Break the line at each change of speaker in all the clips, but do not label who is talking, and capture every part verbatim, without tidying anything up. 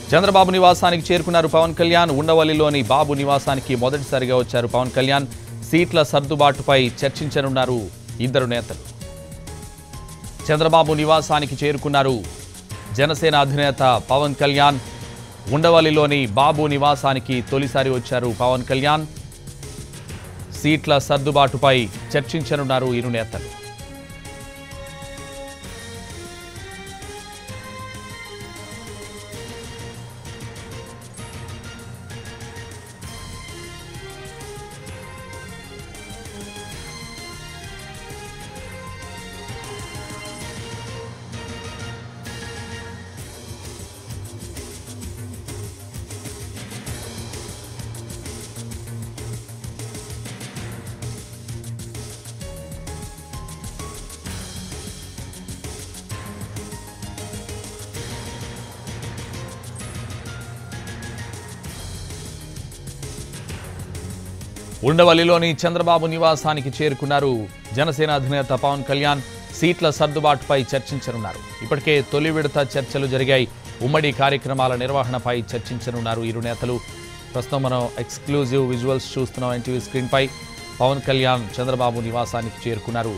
చంద్రబాబు నివాసానికి చేరుకున్నారు పవన్ కళ్యాణ్. ఉండవల్లిలోని బాబు నివాసానికి మొదటిసారిగా వచ్చారు పవన్ కళ్యాణ్. సీట్ల సర్దుబాటుపై చర్చించనున్నారు ఇద్దరు నేతలు. చంద్రబాబు నివాసానికి చేరుకున్నారు జనసేన అధినేత పవన్ కళ్యాణ్. ఉండవల్లిలోని బాబు నివాసానికి తొలిసారి వచ్చారు పవన్ కళ్యాణ్. సీట్ల సర్దుబాటుపై చర్చించనున్నారు ఇరు నేతలు. ఉండవల్లిలోని చంద్రబాబు నివాసానికి చేరుకున్నారు జనసేన అధినేత పవన్ కళ్యాణ్. సీట్ల సర్దుబాటుపై చర్చించనున్నారు. ఇప్పటికే తొలి విడత చర్చలు జరిగాయి. ఉమ్మడి కార్యక్రమాల నిర్వహణపై చర్చించనున్నారు ఇరు నేతలు. ప్రస్తుతం మనం ఎక్స్క్లూజివ్ విజువల్స్ చూస్తున్నాం ఎన్టీవీ స్క్రీన్ పై. పవన్ కళ్యాణ్ చంద్రబాబు నివాసానికి చేరుకున్నారు.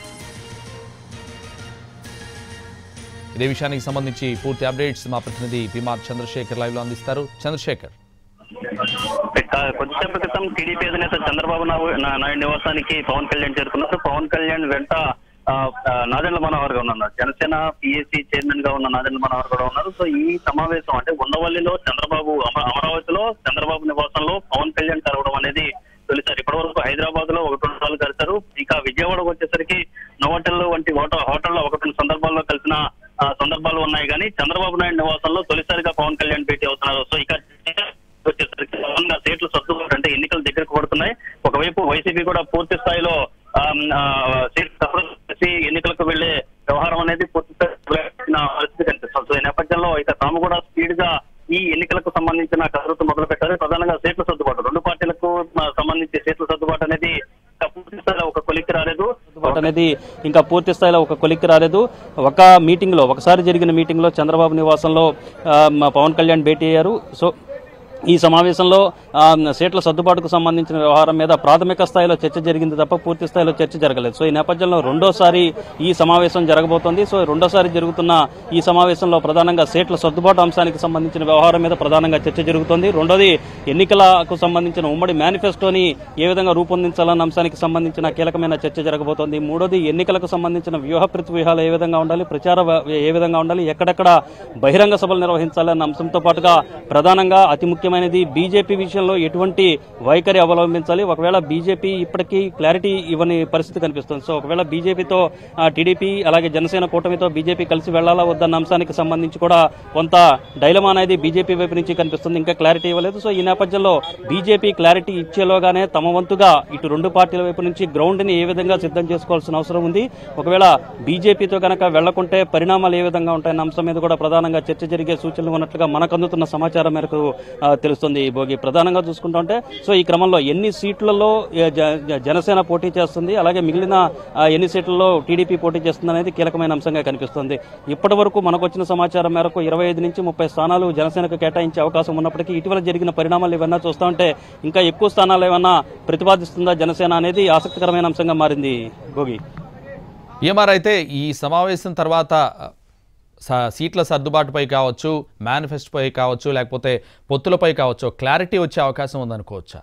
ఇదే విషయానికి సంబంధించి పూర్తి అప్డేట్స్ మా ప్రతినిధి పిమార్ చంద్రశేఖర్ లైవ్ లో అందిస్తారు. చంద్రశేఖర్,
కొద్దిసేపటి క్రితం టీడీపీ అధినేత చంద్రబాబు నాయుడు నివాసానికి పవన్ కళ్యాణ్ చేరుకున్నారు. పవన్ కళ్యాణ్ వెంట నాదెండ్ల మనోహర్ గా ఉన్నారు. జనసేన పిఎస్సి చైర్మన్ గా ఉన్న నాదెండ్ల మనోహర్ కూడా ఉన్నారు. సో ఈ సమావేశం అంటే ఉండవల్లిలో చంద్రబాబు, అమరావతిలో చంద్రబాబు నివాసంలో పవన్ కళ్యాణ్ కలవడం అనేది తొలిసారి. ఇప్పటి వరకు హైదరాబాద్ లో ఒకటి రెండు సార్లు కలిశారు. ఇక విజయవాడకు వచ్చేసరికి నోవోటెల్ వంటి హోటల్లో ఒకటి రెండు సందర్భాల్లో కలిసిన సందర్భాలు ఉన్నాయి. కానీ చంద్రబాబు నాయుడు నివాసంలో తొలిసారిగా పవన్ కళ్యాణ్ భేటీ అవుతున్నారు. సో ఇక వచ్చేసరికి సీట్లు సర్దుబాటు అంటే ఎన్నికలు దగ్గరకు పడుతున్నాయి. ఒకవైపు వైసీపీ కూడా పూర్తి స్థాయిలో సీట్లు ఎన్నికలకు వెళ్లే వ్యవహారం అనేది పూర్తి స్థాయిలో పరిస్థితి కనిపిస్తుంది. సో ఈ నేపథ్యంలో ఇక తాము కూడా స్పీడ్ గా ఈ ఎన్నికలకు సంబంధించిన కసరత్తు మొదలు పెట్టారు. ప్రధానంగా సీట్ల సర్దుబాటు, రెండు పార్టీలకు సంబంధించి సీట్ల సర్దుబాటు అనేది పూర్తి స్థాయిలో ఒక కొలిక్కి రాలేదు
అనేది ఇంకా పూర్తి స్థాయిలో ఒక కొలిక్కి రాలేదు. ఒక మీటింగ్ లో ఒకసారి జరిగిన మీటింగ్ లో చంద్రబాబు నివాసంలో పవన్ కళ్యాణ్ భేటీ అయ్యారు. సో ఈ సమావేశంలో సీట్ల సర్దుబాటుకు సంబంధించిన వ్యవహారం మీద ప్రాథమిక స్థాయిలో చర్చ జరిగింది తప్ప పూర్తి స్థాయిలో చర్చ జరగలేదు. సో ఈ నేపథ్యంలో రెండోసారి ఈ సమావేశం జరగబోతోంది. సో రెండోసారి జరుగుతున్న ఈ సమావేశంలో ప్రధానంగా సీట్ల సర్దుబాటు అంశానికి సంబంధించిన వ్యవహారం మీద ప్రధానంగా చర్చ జరుగుతోంది. రెండోది ఎన్నికలకు సంబంధించిన ఉమ్మడి మేనిఫెస్టోని ఏ విధంగా రూపొందించాలన్న అంశానికి సంబంధించిన కీలకమైన చర్చ జరగబోతోంది. మూడోది ఎన్నికలకు సంబంధించిన వ్యూహ ప్రతివ్యూహాలు ఏ విధంగా ఉండాలి, ప్రచార ఏ విధంగా ఉండాలి, ఎక్కడెక్కడ బహిరంగ సభలు నిర్వహించాలన్న అంశంతో పాటుగా ప్రధానంగా అతి ముఖ్య మైనది బీజేపీ విషయంలో ఎటువంటి వైఖరి అవలంబించాలి. ఒకవేళ బీజేపీ ఇప్పటికీ క్లారిటీ ఇవ్వని పరిస్థితి కనిపిస్తుంది. సో ఒకవేళ బీజేపీతో టీడీపీ అలాగే జనసేన కూటమితో బీజేపీ కలిసి వెళ్లాలా వద్దన్న అంశానికి సంబంధించి కూడా కొంత డైలమా అనేది బీజేపీ వైపు నుంచి కనిపిస్తుంది. ఇంకా క్లారిటీ ఇవ్వలేదు. సో ఈ నేపథ్యంలో బీజేపీ క్లారిటీ ఇచ్చేలోగానే తమ వంతుగా ఇటు రెండు పార్టీల వైపు నుంచి గ్రౌండ్ ని ఏ విధంగా సిద్ధం చేసుకోవాల్సిన అవసరం ఉంది. ఒకవేళ బీజేపీతో కనుక వెళ్లకుంటే పరిణామాలు ఏ విధంగా ఉంటాయన్న అంశం మీద కూడా ప్రధానంగా చర్చ జరిగే సూచనలు ఉన్నట్లుగా మనకు అందుతున్న సమాచారం మేరకు తెలుస్తుంది. భోగి ప్రధానంగా చూసుకుంటుంటే సో ఈ క్రమంలో ఎన్ని సీట్లలో జనసేన పోటీ చేస్తుంది, అలాగే మిగిలిన ఎన్ని సీట్లలో టీడీపీ పోటీ చేస్తుంది అనేది కీలకమైన అంశంగా కనిపిస్తుంది. ఇప్పటి వరకు మనకు వచ్చిన సమాచారం మేరకు ఇరవై ఐదు నుంచి ముప్పై స్థానాలు జనసేనకు కేటాయించే అవకాశం ఉన్నప్పటికీ ఇటీవల జరిగిన పరిణామాలు ఏమన్నా చూస్తూ ఉంటే ఇంకా ఎక్కువ స్థానాలు ఏమన్నా ప్రతిపాదిస్తుందా జనసేన అనేది ఆసక్తికరమైన అంశంగా మారింది. భోగి
ఏమార్, అయితే ఈ సమావేశం తర్వాత సీట్ల సర్దుబాటుపై కావచ్చు, మేనిఫెస్టోపై కావచ్చు, లేకపోతే పొత్తులపై కావచ్చు క్లారిటీ వచ్చే అవకాశం ఉందనుకోవచ్చా?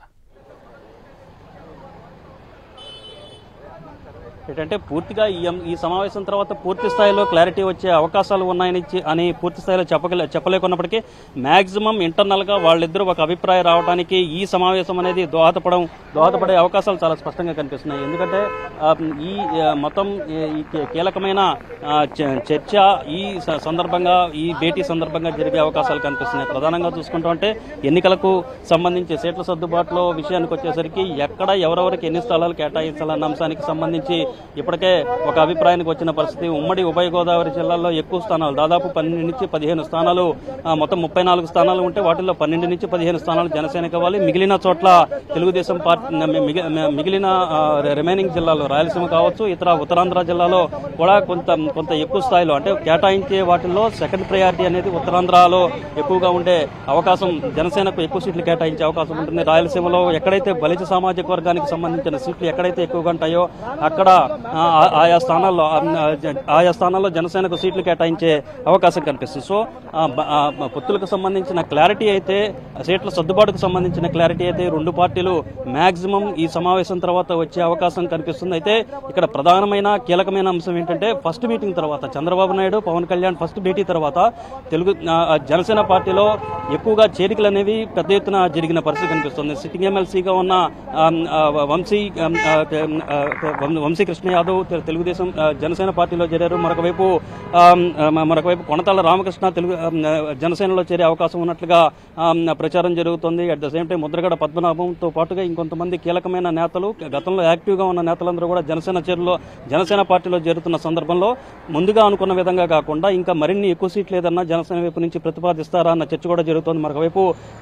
ఏంటంటే పూర్తిగా ఈ ఈ సమావేశం తర్వాత పూర్తి స్థాయిలో క్లారిటీ వచ్చే అవకాశాలు ఉన్నాయని అని పూర్తి స్థాయిలో చెప్పగల చెప్పలేకున్నప్పటికీ మ్యాక్సిమం ఇంటర్నల్గా వాళ్ళిద్దరూ ఒక అభిప్రాయం రావడానికి ఈ సమావేశం అనేది దోహదపడం దోహదపడే అవకాశాలు చాలా స్పష్టంగా కనిపిస్తున్నాయి. ఎందుకంటే ఈ మొత్తం ఈ కీలకమైన చర్చ ఈ సందర్భంగా ఈ భేటీ సందర్భంగా జరిగే అవకాశాలు కనిపిస్తున్నాయి. ప్రధానంగా చూసుకుంటూ ఉంటే ఎన్నికలకు సంబంధించి సీట్ల సర్దుబాటులో విషయానికి వచ్చేసరికి ఎక్కడ ఎవరెవరికి ఎన్ని స్థలాలు కేటాయించాలన్న అంశానికి సంబంధించి ఇప్పటికే ఒక అభిప్రాయానికి వచ్చిన పరిస్థితి. ఉమ్మడి ఉభయ గోదావరి జిల్లాల్లో ఎక్కువ స్థానాలు, దాదాపు పన్నెండు నుంచి పదిహేను స్థానాలు, మొత్తం ముప్పై నాలుగు స్థానాలు ఉంటే వాటిల్లో పన్నెండు నుంచి పదిహేను స్థానాలు జనసేనకి ఇవ్వాలి. మిగిలిన చోట్ల తెలుగుదేశం పార్టీ, మిగిలిన రిమైనింగ్ జిల్లాలో రాయలసీమ కావచ్చు, ఇతర ఉత్తరాంధ్ర జిల్లాలో కూడా కొంత కొంత ఎక్కువ స్థాయిలో అంటే కేటాయించే వాటిల్లో సెకండ్ ప్రయారిటీ అనేది ఉత్తరాంధ్రలో ఎక్కువగా ఉండే అవకాశం, జనసేనకు ఎక్కువ సీట్లు కేటాయించే అవకాశం ఉంటుంది. రాయలసీమలో ఎక్కడైతే బలిజ సామాజిక వర్గానికి సంబంధించిన సీట్లు ఎక్కడైతే ఎక్కువగా ఉంటాయో అక్కడ ఆయా స్థానాల్లో ఆయా స్థానాల్లో జనసేనకు సీట్లు కేటాయించే అవకాశం కనిపిస్తుంది. సో పొత్తులకు సంబంధించిన క్లారిటీ అయితే, సీట్ల సర్దుబాటుకు సంబంధించిన క్లారిటీ అయితే రెండు పార్టీలు మాక్సిమం ఈ సమావేశం తర్వాత వచ్చే అవకాశం కనిపిస్తుంది. అయితే ఇక్కడ ప్రధానమైన కీలకమైన అంశం ఏంటంటే ఫస్ట్ మీటింగ్ తర్వాత చంద్రబాబు నాయుడు పవన్ కళ్యాణ్ ఫస్ట్ భేటీ తర్వాత తెలుగు జనసేన పార్టీలో ఎక్కువగా చేరికలు అనేవి పెద్ద ఎత్తున జరిగిన పరిస్థితి కనిపిస్తుంది. సిట్టింగ్ ఎమ్మెల్సీగా ఉన్న వంశీ వంశీ కృష్ణ యాదవ్ తెలుగుదేశం జనసేన పార్టీలో చేరారు. మరొక వైపు మరొక వైపు కొనతాళ్ల రామకృష్ణ తెలుగు జనసేనలో చేరే అవకాశం ఉన్నట్లుగా ప్రచారం జరుగుతుంది. At the same time Mudragada పద్మనాభంతో పాటుగా ఇంకొంతమంది కీలకమైన నేతలు, గతంలో యాక్టివ్గా ఉన్న నేతలందరూ కూడా జనసేన చేరులో జనసేన పార్టీలో చేరుతున్న సందర్భంలో ముందుగా అనుకున్న విధంగా కాకుండా ఇంకా మరిన్ని ఎక్కువ సీట్లు ఏదన్నా జనసేన వైపు నుంచి ప్రతిపాదిస్తారా అన్న చర్చ కూడా జరుగుతోంది. మరొక వైపు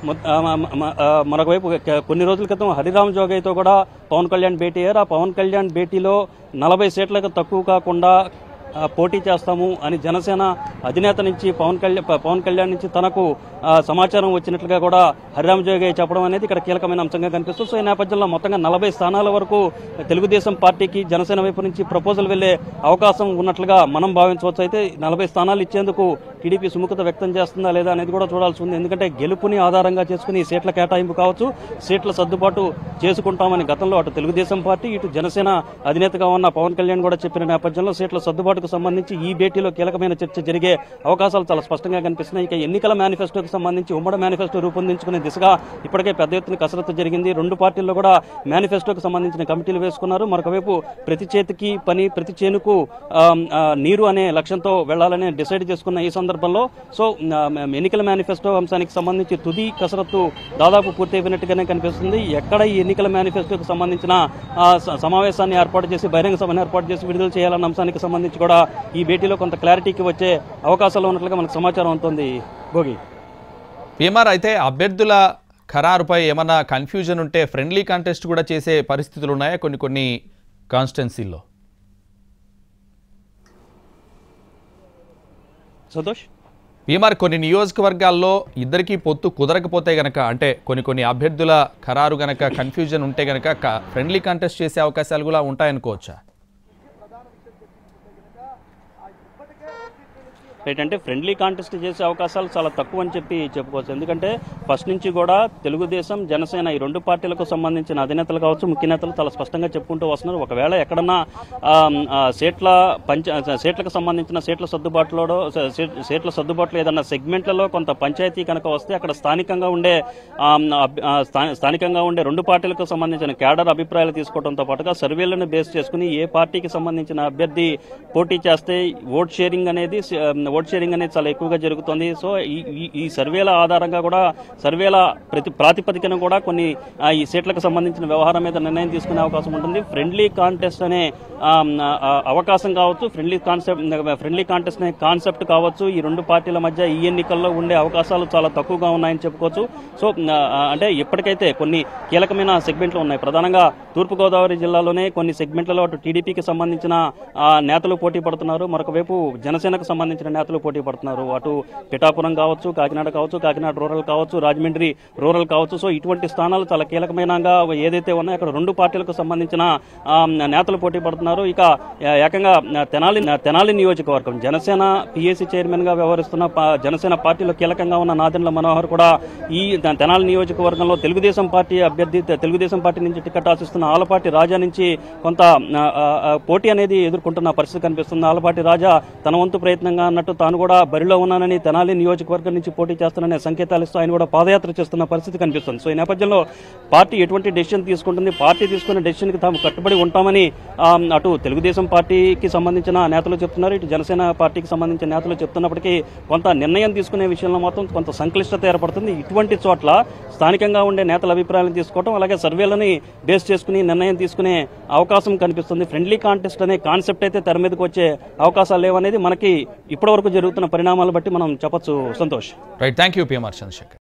మరొక వైపు కొన్ని రోజుల క్రితం హరిరామ్ జోగయ్తో కూడా పవన్ కళ్యాణ్ భేటీ అయ్యారు. ఆ పవన్ కళ్యాణ్ భేటీలో నలభై సీట్లకు తక్కువ కాకుండా పోటీ చేస్తాము అని జనసేన అధినేత నుంచి పవన్ కళ్యాణ్ పవన్ కళ్యాణ్ నుంచి తనకు సమాచారం వచ్చినట్లుగా కూడా హరిరామ్ జోగయ్య చెప్పడం అనేది ఇక్కడ కీలకమైన అంశంగా కనిపిస్తుంది. సో ఈ నేపథ్యంలో మొత్తంగా నలభై స్థానాల వరకు తెలుగుదేశం పార్టీకి జనసేన వైపు నుంచి ప్రపోజల్ వెళ్లే అవకాశం ఉన్నట్లుగా మనం భావించవచ్చు. అయితే నలభై స్థానాలు ఇచ్చేందుకు టీడీపీ సుముఖత వ్యక్తం చేస్తుందా లేదా అనేది కూడా చూడాల్సి ఉంది. ఎందుకంటే గెలుపుని ఆధారంగా చేసుకుని సీట్ల కేటాయింపు కావచ్చు, సీట్ల సర్దుబాటు చేసుకుంటామని గతంలో అటు తెలుగుదేశం పార్టీ ఇటు జనసేన అధినేతగా ఉన్న పవన్ కళ్యాణ్ కూడా చెప్పిన నేపథ్యంలో సీట్ల సర్దుబాటుకు సంబంధించి ఈ భేటీలో కీలకమైన చర్చ జరిగే అవకాశాలు చాలా స్పష్టంగా కనిపిస్తున్నాయి. ఇక ఎన్నికల మేనిఫెస్టోకి సంబంధించి ఉమ్మడి మేనిఫెస్టో రూపొందించుకునే దిశగా ఇప్పటికే పెద్ద ఎత్తున కసరత్తు జరిగింది. రెండు పార్టీల్లో కూడా మేనిఫెస్టోకి సంబంధించిన కమిటీలు వేసుకున్నారు. మరొకవైపు ప్రతి చేతికి పని, ప్రతి చేనుకు నీరు అనే లక్ష్యంతో వెళ్లాలని డిసైడ్ చేసుకున్న ఈ సందర్భంలో సో ఎన్నికల మేనిఫెస్టో అంశానికి సంబంధించి తుది కసరత్తు దాదాపు పూర్తయిపోయినట్టుగానే కనిపిస్తుంది. ఎక్కడ ఈ ఎన్నికల మేనిఫెస్టోకి సంబంధించిన సమావేశాన్ని ఏర్పాటు చేసి బహిరంగ సభను ఏర్పాటు చేసి విడుదల చేయాలన్న అంశానికి సంబంధించి కూడా ఈ భేటీలో కొంత క్లారిటీకి వచ్చే అవకాశాలు ఉన్నట్లుగా మనకు సమాచారం అవుతుంది. భోగి
పీఎంఆర్ అయితే అభ్యర్థుల ఖరారుపై ఏమన్నా కన్ఫ్యూజన్ ఉంటే ఫ్రెండ్లీ కాంటెస్ట్ కూడా చేసే పరిస్థితులు ఉన్నాయా కొన్ని కొన్ని కాన్స్టిట్యున్సీల్లో?
సంతోష్,
పీఎంఆర్ కొన్ని నియోజకవర్గాల్లో ఇద్దరికీ పొత్తు కుదరకపోతే గనక, అంటే కొన్ని కొన్ని అభ్యర్థుల ఖరారు గనక కన్ఫ్యూజన్ ఉంటే గనక ఫ్రెండ్లీ కాంటెస్ట్ చేసే అవకాశాలు కూడా ఉంటాయనుకోవచ్చా?
రైట్, అంటే ఫ్రెండ్లీ కాంటెస్ట్ చేసే అవకాశాలు చాలా తక్కువ అని చెప్పి చెప్పుకోవచ్చు. ఎందుకంటే ఫస్ట్ నుంచి కూడా తెలుగుదేశం జనసేన ఈ రెండు పార్టీలకు సంబంధించిన అధినేతలు కావచ్చు, ముఖ్య నేతలు చాలా స్పష్టంగా చెప్పుకుంటూ వస్తున్నారు. ఒకవేళ ఎక్కడన్నా సీట్ల పంచ సీట్లకు సంబంధించిన సీట్ల సర్దుబాటులో సీట్ల సర్దుబాటులో ఏదన్నా సెగ్మెంట్లలో కొంత పంచాయతీ కనుక వస్తే అక్కడ స్థానికంగా ఉండే స్థానికంగా ఉండే రెండు పార్టీలకు సంబంధించిన క్యాడర్ అభిప్రాయాలు తీసుకోవడంతో పాటుగా సర్వేలను బేస్ చేసుకుని ఏ పార్టీకి సంబంధించిన అభ్యర్థి పోటీ చేస్తే ఓట్ షేరింగ్ అనేది ఓట్ షేరింగ్ అనేది చాలా ఎక్కువగా జరుగుతుంది. సో ఈ ఈ సర్వేల ఆధారంగా కూడా సర్వేల ప్రతి ప్రాతిపదికన కూడా కొన్ని ఈ సీట్లకు సంబంధించిన వ్యవహారం మీద నిర్ణయం తీసుకునే అవకాశం ఉంటుంది. ఫ్రెండ్లీ కాంటెస్ట్ అనే అవకాశం కావచ్చు, ఫ్రెండ్లీ కాన్సెప్ట్ ఫ్రెండ్లీ కాంటెస్ట్ అనే కాన్సెప్ట్ కావచ్చు, ఈ రెండు పార్టీల మధ్య ఈ ఎన్నికల్లో ఉండే అవకాశాలు చాలా తక్కువగా ఉన్నాయని చెప్పుకోవచ్చు. సో అంటే ఇప్పటికైతే కొన్ని కీలకమైన సెగ్మెంట్లు ఉన్నాయి. ప్రధానంగా తూర్పుగోదావరి జిల్లాలోనే కొన్ని సెగ్మెంట్లలో అటు టీడీపీకి సంబంధించిన నేతలు పోటీ పడుతున్నారు, మరొక వైపు జనసేనకు సంబంధించిన నేతలు పోటీ పడుతున్నారు. అటు పిఠాపురం కావచ్చు, కాకినాడ కావచ్చు, కాకినాడ రూరల్ కావచ్చు, రాజమండ్రి రూరల్ కావచ్చు. సో ఇటువంటి స్థానాలు చాలా కీలకమైనగా ఏదైతే ఉన్నాయో అక్కడ రెండు పార్టీలకు సంబంధించిన నేతలు పోటీ పడుతున్నారు. ఇక ఏకంగా తెనాలి తెనాలి నియోజకవర్గం జనసేన పిఏసీ చైర్మన్ గా వ్యవహరిస్తున్న జనసేన పార్టీలో కీలకంగా ఉన్న నాదెండ్ల మనోహర్ కూడా ఈ తెనాలి నియోజకవర్గంలో తెలుగుదేశం పార్టీ అభ్యర్థి తెలుగుదేశం పార్టీ నుంచి టికెట్ ఆశిస్తున్న ఆలపాటి రాజా నుంచి కొంత పోటీ అనేది ఎదుర్కొంటున్న పరిస్థితి కనిపిస్తుంది. ఆలపాటి రాజా తన వంతు ప్రయత్నంగా అన్నట్టు తాను కూడా బరిలో ఉన్నానని, తెనాలి నియోజకవర్గం నుంచి పోటీ చేస్తాననే సంకేతాలు ఇస్తూ ఆయన కూడా పాదయాత్ర చేస్తున్న పరిస్థితి కనిపిస్తుంది. సో ఈ నేపథ్యంలో పార్టీ ఎటువంటి డెసిషన్ తీసుకుంటుంది, పార్టీ తీసుకున్న డెసిషన్కి తాము కట్టుబడి ఉంటామని అటు తెలుగుదేశం పార్టీకి సంబంధించిన నేతలు చెప్తున్నారు, ఇటు జనసేన పార్టీకి సంబంధించిన నేతలు చెప్తున్నప్పటికీ కొంత నిర్ణయం తీసుకునే విషయంలో మాత్రం కొంత సంక్లిష్టత ఏర్పడుతుంది. ఇటువంటి చోట్ల స్థానికంగా ఉండే నేతల అభిప్రాయాలను తీసుకోవడం, అలాగే సర్వేలని బేస్ చేసుకుని నిర్ణయం తీసుకునే అవకాశం కనిపిస్తుంది. ఫ్రెండ్లీ కాంటెస్ట్ అనే కాన్సెప్ట్ అయితే తెర మీదకి వచ్చే అవకాశాలు లేవనేది మనకి ఇప్పటివరకు జరుగుతున్న పరిణామాలు బట్టి మనం చెప్పొచ్చు. Santosh.
Right, thank you PMR Chandrasekhar.